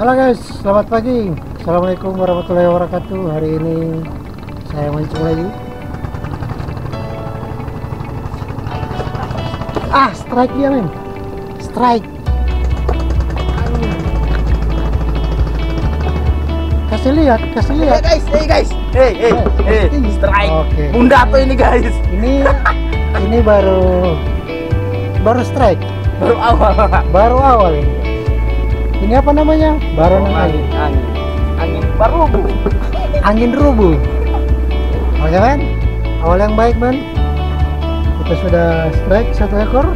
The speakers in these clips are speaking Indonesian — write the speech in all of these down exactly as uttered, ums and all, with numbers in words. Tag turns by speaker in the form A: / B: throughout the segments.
A: Halo guys, selamat pagi. Assalamualaikum warahmatullahi wabarakatuh. Hari ini saya mancing lagi. Ah, strike dia men. Strike. Kasih lihat, kasih lihat.
B: Hey guys, hey guys, hey hey hey, strike.
A: Oke.
B: Bunda tuh ini guys.
A: Ini ini baru baru strike.
B: Baru awal.
A: Baru awal ini. Ini apa namanya? Baru namanya.
B: Angin, angin, angin baru.
A: Angin rubuh. Oke kan? Awal yang baik man. Kita sudah strike satu ekor.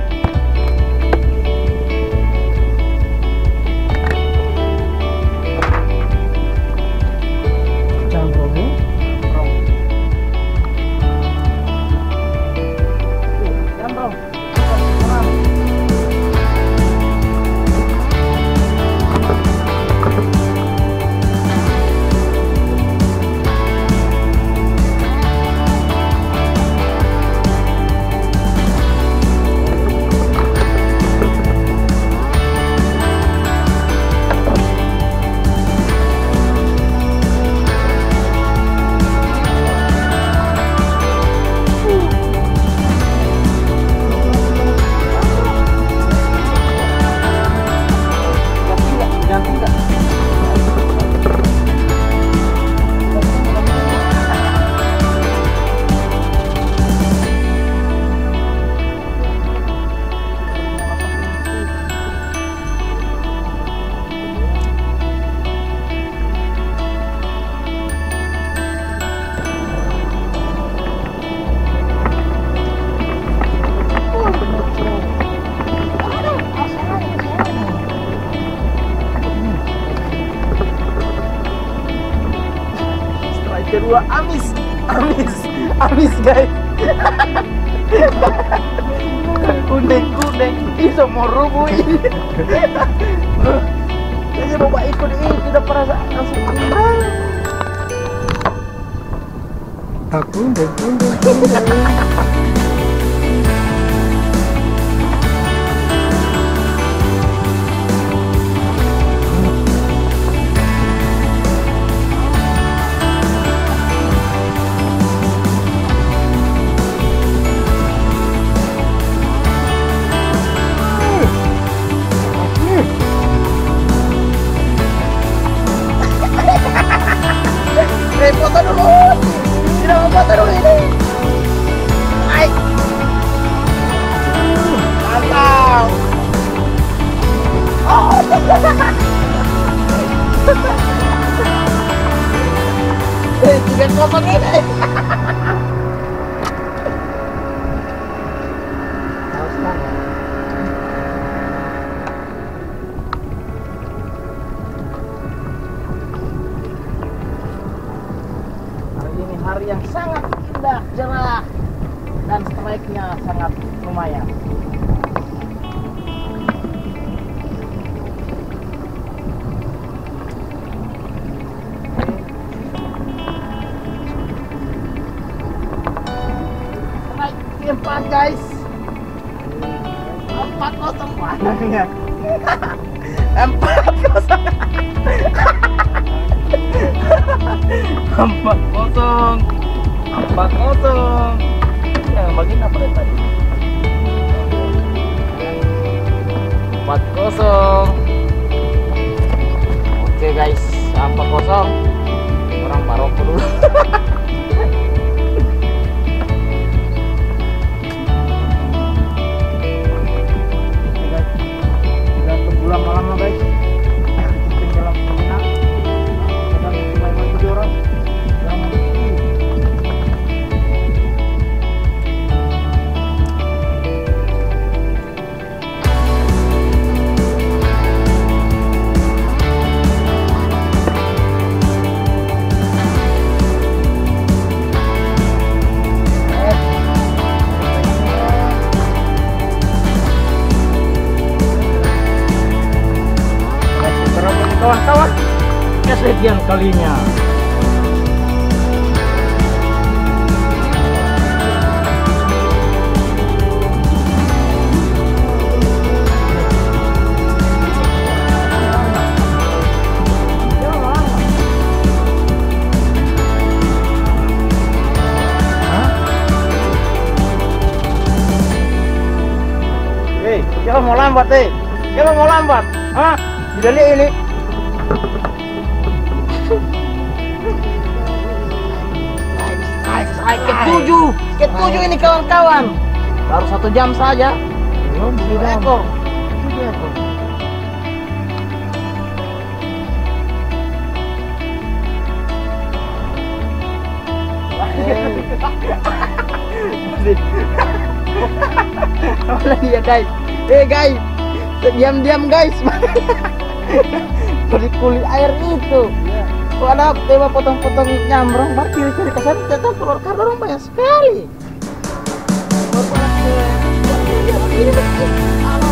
B: Kedua amis, amis, amis guys. Kundeng, kundeng, ini semua rubuh ini. Ini bawa ikut ini tidak pernah langsung ambil.
A: Aku kundeng, kundeng, kundeng.
B: Foto dulu, tidak mau foto dulu ini. Naik, mantap. Oh, eh, juga foto ini. Hari yang sangat indah, cerah, dan strike-nya sangat lumayan. Strike keempat guys, empat kosong warnanya, empat kosong. Empat kosong, empat kosong. Yang bagian apa tadi? Empat kosong. Oke guys, empat kosong. Orang Maroko dulu. Oke guys, kita tunggu lama-lama guys. Tinggal menginap. Orang yang kawan-kawan, kesekian kalinya. Siapa mau lambat eh? Siapa mau lambat? Hah? Tidak lihat ini. Strike, strike ketujuh, ketujuh ini kawan-kawan. Baru satu jam saja.
A: Belum
B: Tujuh
A: sudah.
B: ekor.
A: Tujuh ekor.
B: Apa lagi ya guys? Eh guys, diam-diam guys. Dari kulit air itu.
A: Iya.
B: Kok ada tewa potong-potong nyambrong, baru ciri-ciri kesan tetap telur karena orang banyak sekali. Baru banyak sekali. Ini betul. Alam.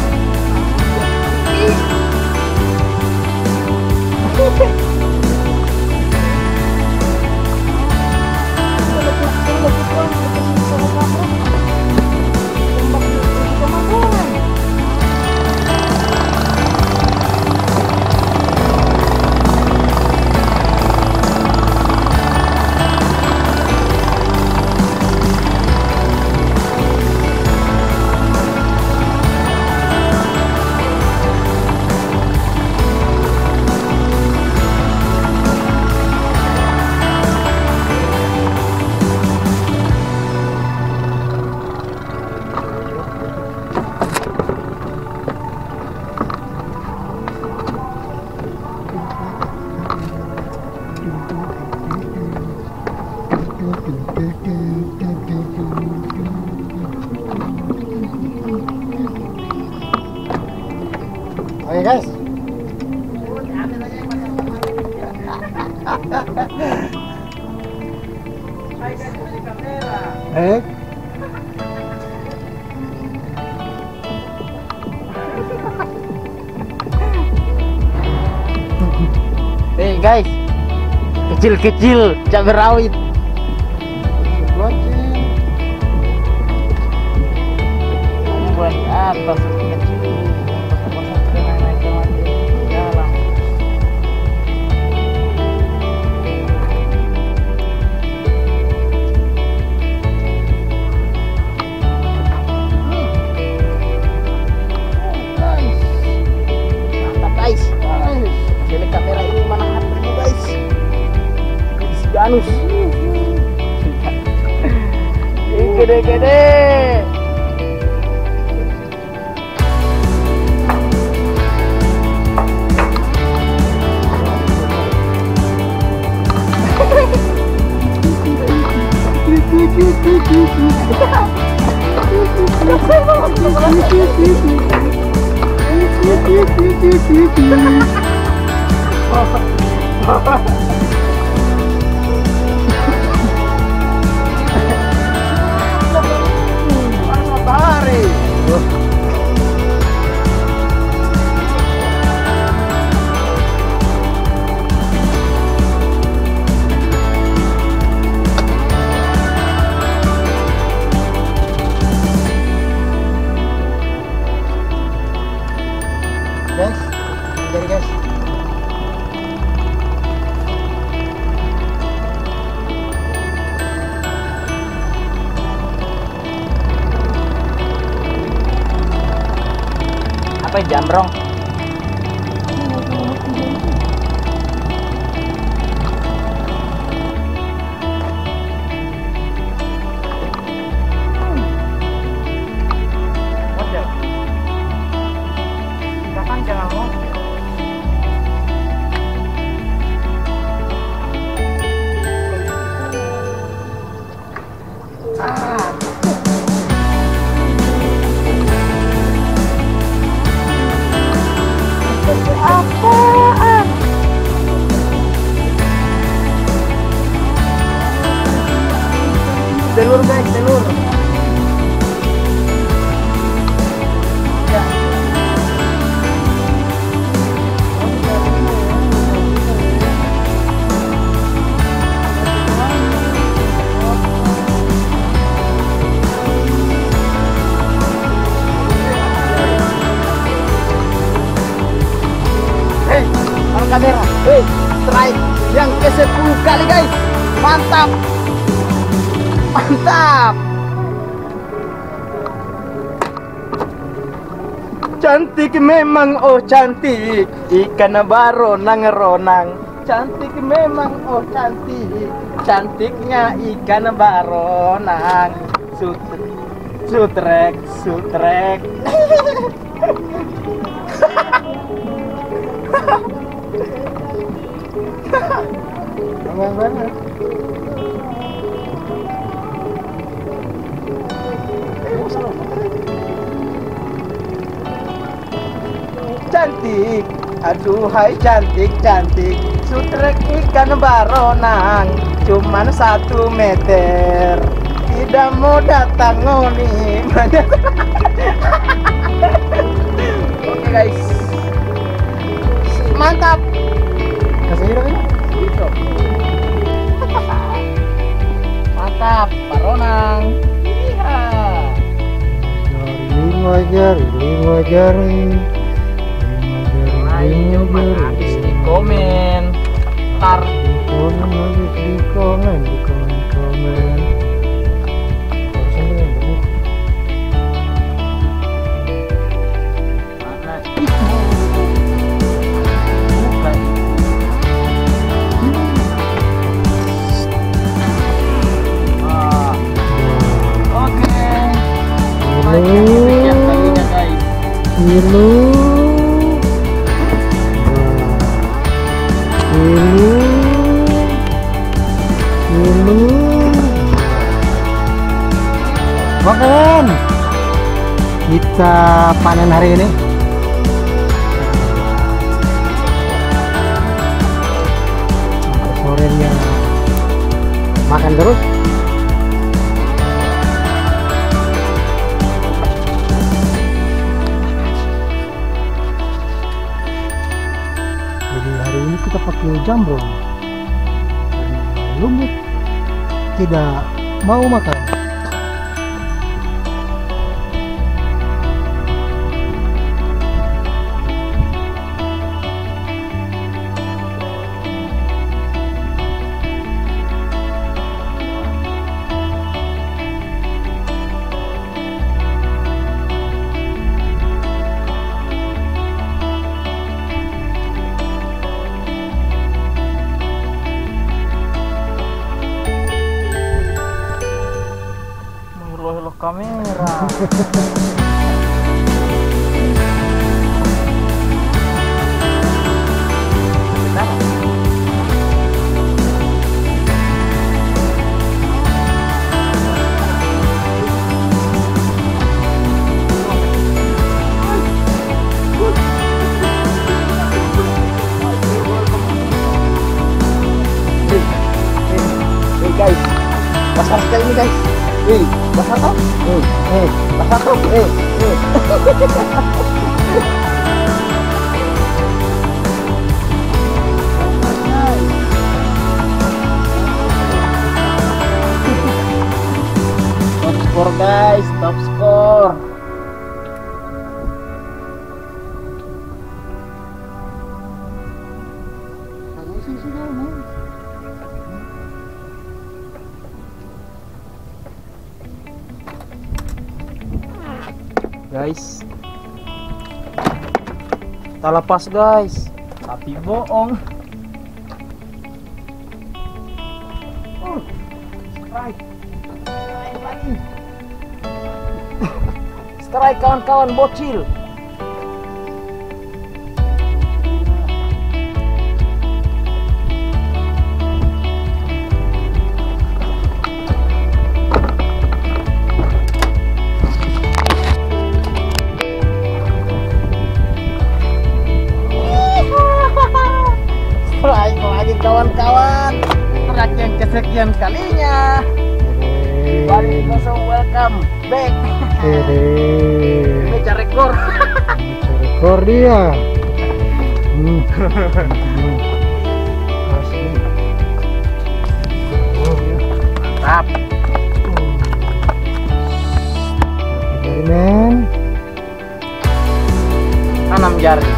A: Oke guys. Eh,
B: Eh guys, kecil-kecil cabai rawit.
A: lonceng.
B: Buat atas kecil, pasang-pasang dengan naik ke dalam.
A: Guys.
B: Mantap guys. Jadi kamera ini mana hatinya guys? Si Janus. Ini gede-gede. Panas matahari.
A: Guys, jadi guys.
B: Apa ya, jambrong? Model. Bahkan jangan model. Ah. Apaan? Telur guys, telur. Ya. Hei, taruh kamera. Hei, strike yang ke sepuluh kali guys. Mantap. Mantap. Cantik memang oh cantik, ikan baronang ronang. Cantik memang oh cantik, cantiknya ikan baronang. Sut sutrek sutrek.
A: Aman banget.
B: Cantik, aduhai cantik cantik, sutrek ikan baronang, cuman satu meter, tidak mau datang ngoni. Oke guys, mantap.
A: Kasih dong ini.
B: Gitu. Mantap, baronang. Iya.
A: Lima jari, lima jari.
B: Ayo mah habis di komen. Tar
A: Di komen, habis di komen, di komen, komen. Barusan dengan benih.
B: mana itu? Bukan. Ah, oke. Lagi sekian kalinya guys.
A: Kilo. Kilo. Kilo. Makan. Kita panen hari ini. Sampai sorenya makan terus. Jadi hari ini kita pakai jambrong. Karena Lumut tidak mau makan.
B: Mengeluh-eluh kamera. Hey guys, basah sekali ini guys. Hei, basah kau? Hei, hei, basah kau? Hei, hei. Top score guys, top score. Guys, kita lepas guys, tapi bohong. Uh, strike, strike lagi, strike kawan-kawan bocil. Strike lagi kawan-kawan, strike yang kesekian kalinya. Balik kosong, welcome back.
A: Hehehe.
B: Meja rekor.
A: Rekor dia. Hmm. Hmm. Asli. Oh, ya.
B: Mantap.
A: Jari men.
B: Tanam jari.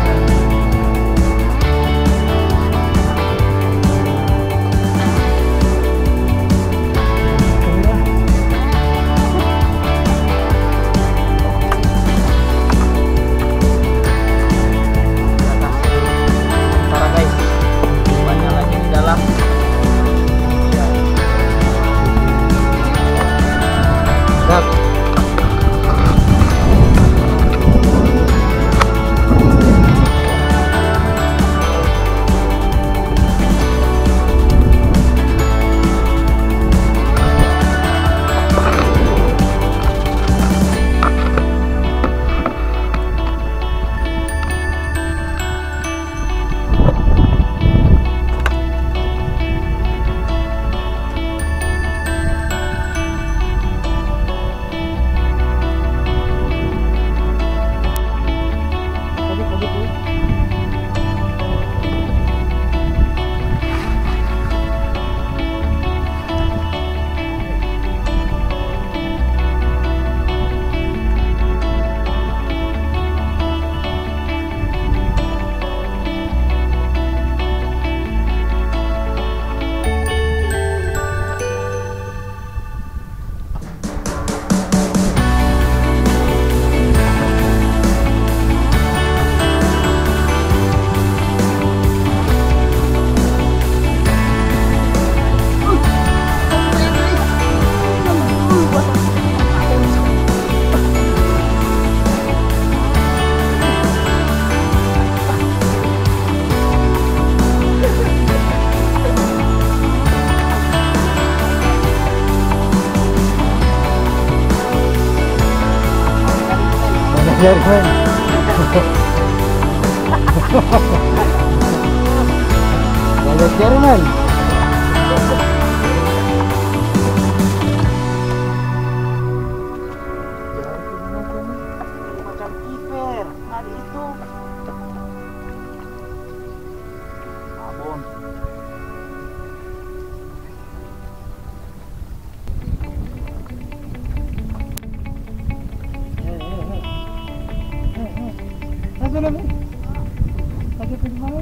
A: Jerman. Balik Jerman.
B: Macam kiper tadi itu. Abon.
A: Apa namanya? Pakai penjualan.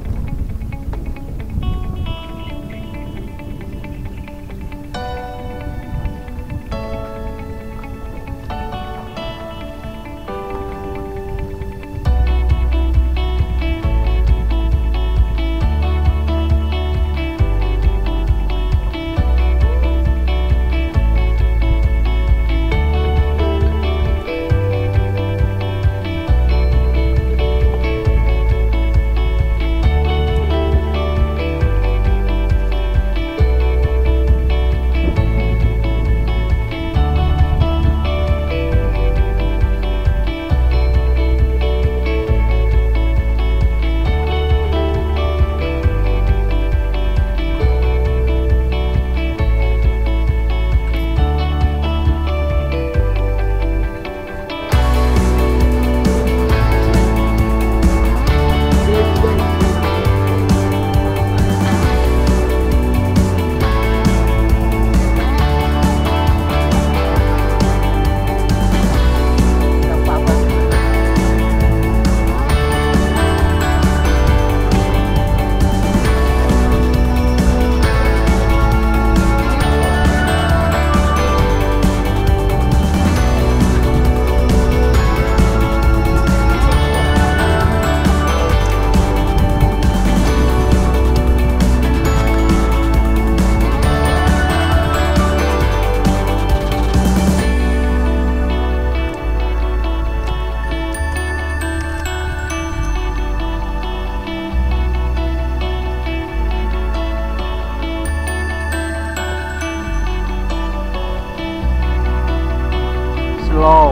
B: Slow.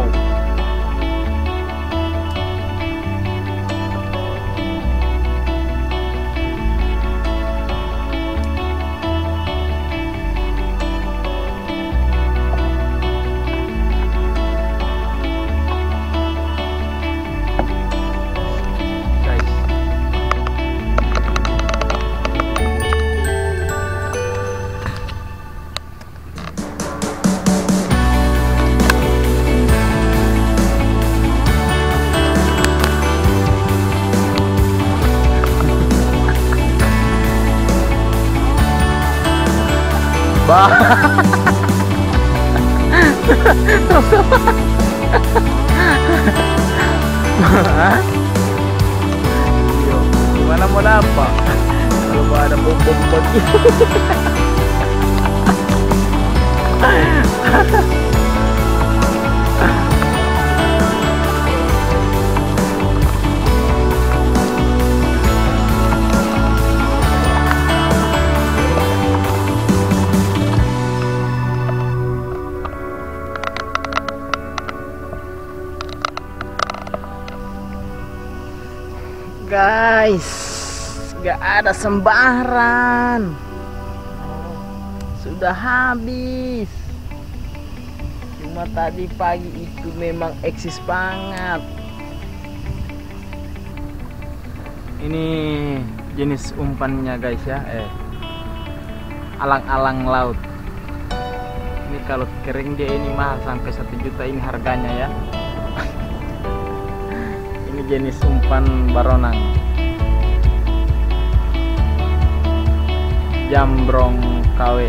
B: Bah. Yo, gimana mau dapat? Kalau ada bom-bom begini. Guys, gak ada sembaran. Sudah habis. Cuma tadi pagi itu memang eksis banget. Ini jenis umpannya guys ya, eh alang-alang laut. Ini kalau kering dia ini mahal sampai satu juta ini harganya ya. Ini jenis umpan baronang, jambrong K W.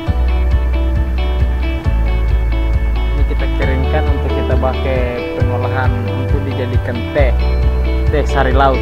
B: Ini kita keringkan untuk kita pakai pengolahan untuk dijadikan teh, teh sari laut.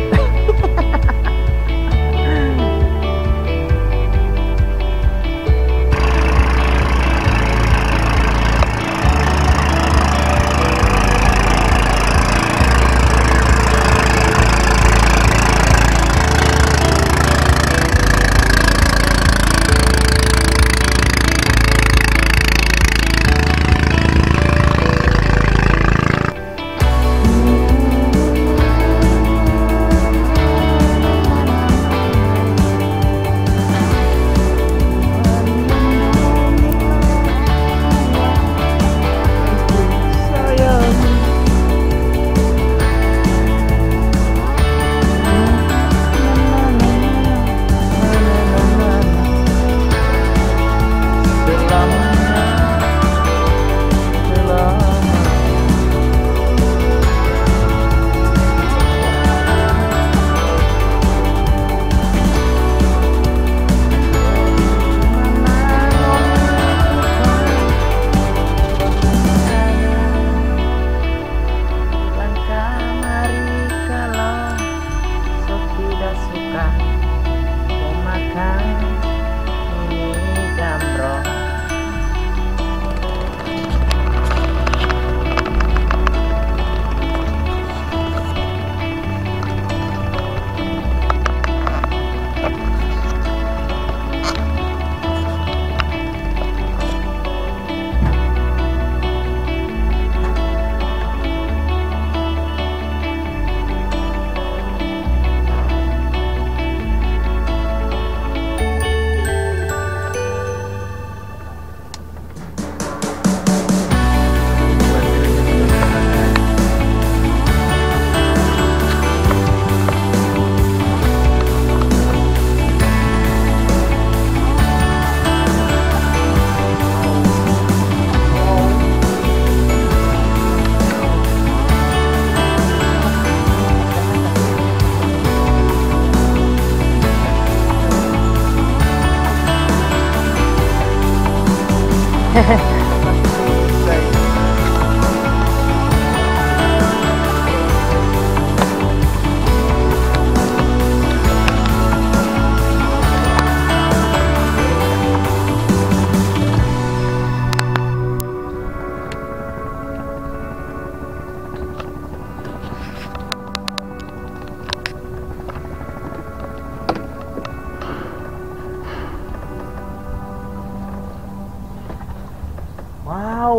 B: Wow,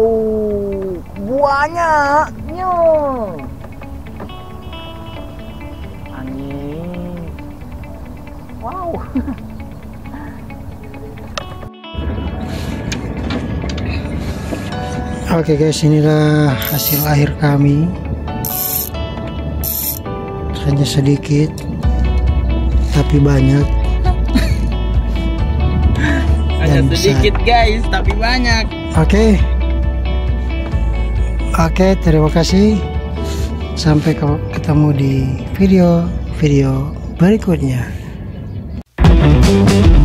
B: banyaknya. Angin. Wow.
A: Oke guys, inilah hasil akhir kami. Hanya sedikit, tapi banyak.
B: Hanya
A: Dan
B: sedikit
A: besar.
B: guys, tapi banyak.
A: Oke, oke, terima kasih. Sampai ketemu di video-video berikutnya.